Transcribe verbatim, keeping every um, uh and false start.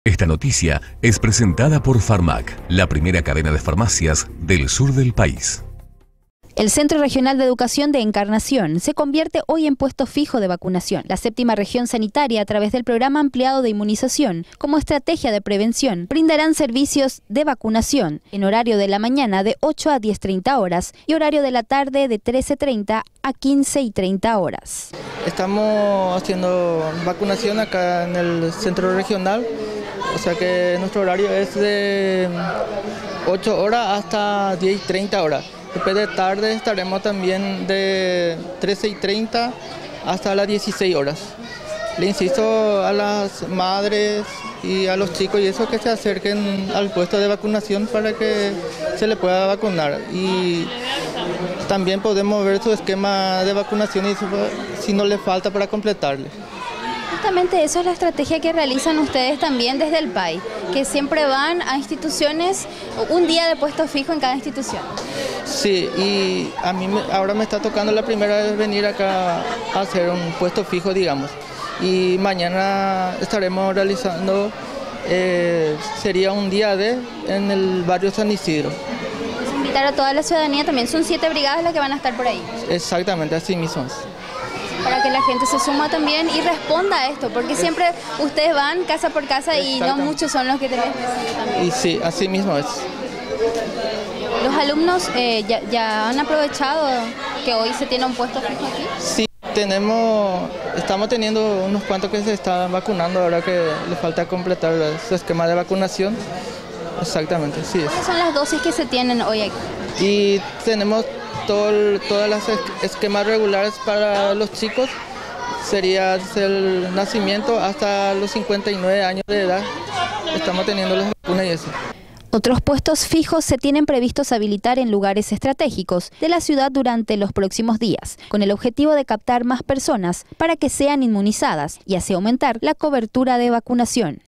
Esta noticia es presentada por Farmac, la primera cadena de farmacias del sur del país. El Centro Regional de Educación de Encarnación se convierte hoy en puesto fijo de vacunación. La séptima región sanitaria, a través del programa ampliado de inmunización, como estrategia de prevención, brindarán servicios de vacunación en horario de la mañana de ocho a diez treinta horas y horario de la tarde de trece treinta a quince y treinta horas. Estamos haciendo vacunación acá en el Centro Regional, o sea que nuestro horario es de ocho horas hasta diez y treinta horas. Después de tarde estaremos también de trece y treinta hasta las dieciséis horas. Le insisto a las madres y a los chicos y eso que se acerquen al puesto de vacunación para que se le pueda vacunar. Y también podemos ver su esquema de vacunación y si no le falta para completarle. Justamente eso es la estrategia que realizan ustedes también desde el P A I, que siempre van a instituciones, un día de puesto fijo en cada institución. Sí, y a mí me, ahora me está tocando la primera vez venir acá a hacer un puesto fijo, digamos. Y mañana estaremos realizando, eh, sería un día de en el barrio San Isidro. Pues invitar a toda la ciudadanía, también son siete brigadas las que van a estar por ahí. Exactamente, así mismo es. Para que la gente se suma también y responda a esto, porque siempre ustedes van casa por casa y no muchos son los que tienen también. Y sí, así mismo es. ¿Los alumnos eh, ya, ya han aprovechado que hoy se tiene un puesto fijo aquí? Sí, tenemos, estamos teniendo unos cuantos que se están vacunando ahora que les falta completar su esquema de vacunación. Exactamente, sí. ¿Cuáles son las dosis que se tienen hoy aquí? Y tenemos todo, todas las esquemas regulares para los chicos, sería desde el nacimiento hasta los cincuenta y nueve años de edad. Estamos teniendo las vacunas y eso. Otros puestos fijos se tienen previstos habilitar en lugares estratégicos de la ciudad durante los próximos días, con el objetivo de captar más personas para que sean inmunizadas y así aumentar la cobertura de vacunación.